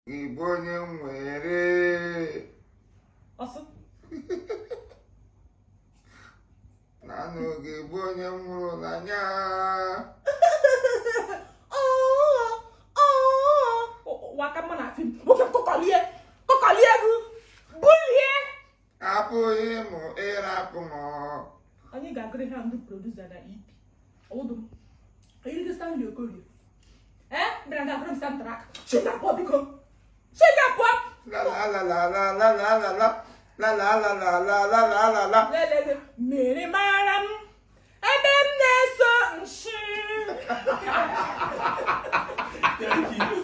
Igbo onye nwere ọsụ naanị oge Igbo onye nwụrụ n'anya waka mma na fim oke kọkọlie gị bulie apụghị mụ ịrapụ m anyị ga-agụrụ ha ndị produsa na EP ọwụdụ ayiri Stanley Okorie bịara ga-agụrụ m soundtrack chigapụ biko chigapụ la la la la la la la la la la la la la la la la la la lelele mmiri mara m ebe m na-eso nshi